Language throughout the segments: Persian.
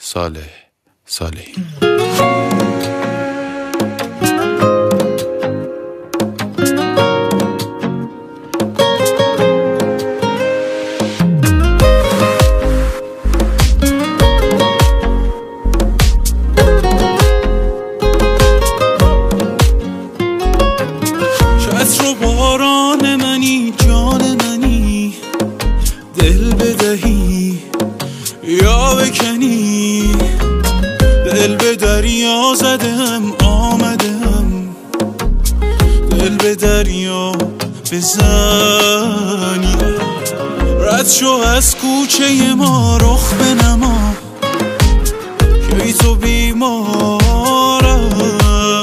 صالحی. چتر و باران منی، جان منی، دل بدهی یا بکنی. دل به دریا زدم آمدم، دل به دریا بزنی. رد شو از کوچه ما رخ بنما که بی تو بیمارم.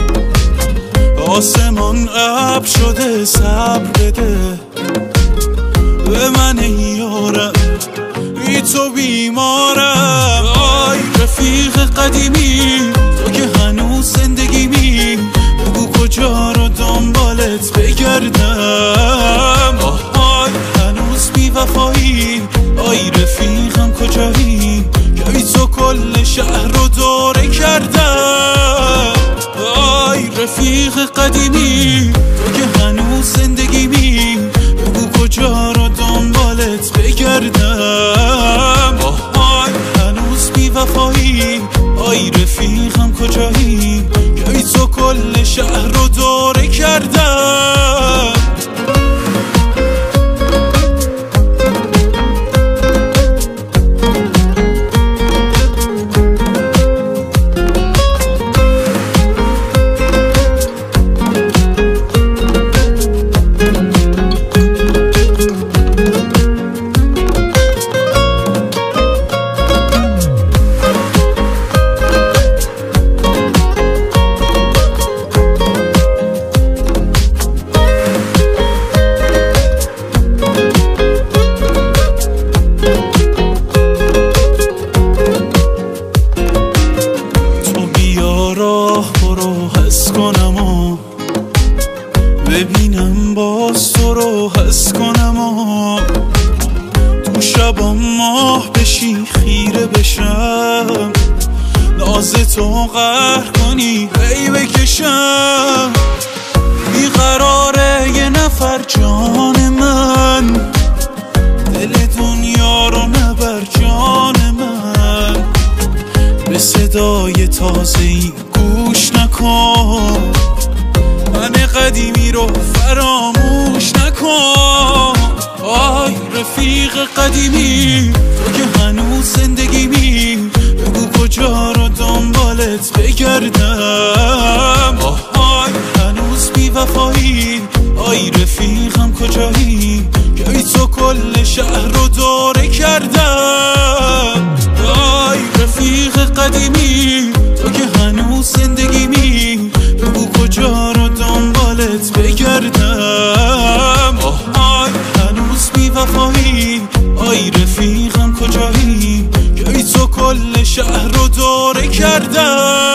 آسمان ابر شده صبر بده به من یارم، بی تو بیمارم. آی رفیق قدیمی تو که هنوز زندگیمی، بگو کجا رو دنبالت بگردم. آی هنوز بی وفایی، آی رفیقم کجایی که بی تو کل شهر رو دوره کردم. آی رفیق قدیمی تو که هنوز زندگیمی، بگو کجا رو دنبالت بگردم. آی هنوز بی وفایی، آی رفیقم کجایی که بی تو کل شهر رو دوره کردم. راه برو حس کنم و ببینم باز تو رو حس کنم و تو شبا ماه بشی خیره بشم، ناز تو قهر کنی هی بکشم. بیقراره یه نفر جان من، دل دنیا رو نبر جان من. به صدای تازه‌ای گوش نکن، من قدیمی رو فراموش نکن. آی رفیق قدیمی تو که هنوز زندگیمی، بگو کجا رو دنبالت بگردم. آی هنوز بی وفایی، آی رفیقم کجایی که بی تو کل شهر رو دوره کردم. آی رفیق قدیمی تو که هنوز زندگیمی، بگو کجا رو دنبالت بگردم. آی هنوز بی وفایی، آی رفیقم کجایی که بی تو کل شهر رو دوره کردم.